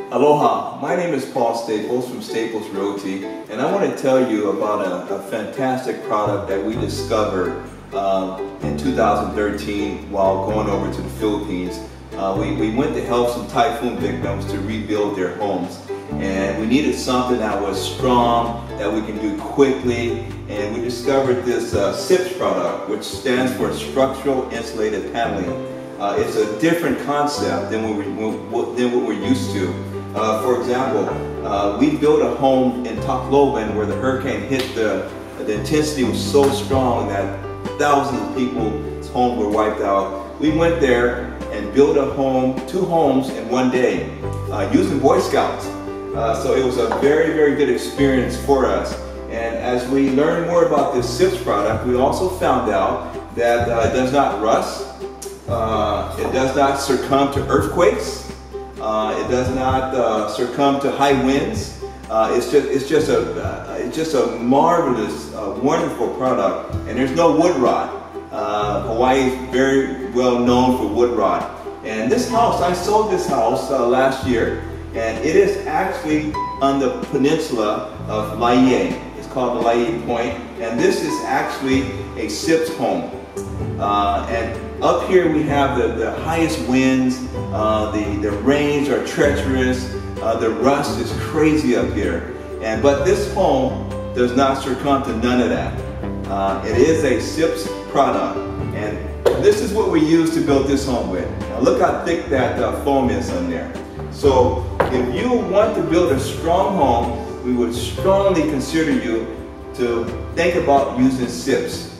Aloha, my name is Paul Staples from Staples Realty, and I want to tell you about a fantastic product that we discovered in 2013 while going over to the Philippines. We went to help some typhoon victims to rebuild their homes, and we needed something that was strong, that we can do quickly, and we discovered this SIPS product, which stands for Structural Insulated Paneling. It's a different concept than what we're used to. For example, we built a home in Tacloban where the hurricane hit. The intensity was so strong that thousands of people's homes were wiped out. We went there and built a home, 2 homes in 1 day, using Boy Scouts. So it was a very, very good experience for us. And as we learned more about this SIPS product, we also found out that it does not rust. It does not succumb to earthquakes. It does not succumb to high winds. It's just a marvelous, wonderful product. And there's no wood rot. Hawaii is very well known for wood rot. And this house, I sold this house last year, and it is actually on the peninsula of Laie. It's called the Laie Point, and this is actually a SIPS home. And up here we have the highest winds, the rains are treacherous, the rust is crazy up here. But this home does not succumb to none of that. It is a SIPS product, and this is what we use to build this home with. Now look how thick that foam is on there. So if you want to build a strong home, we would strongly consider you to think about using SIPS.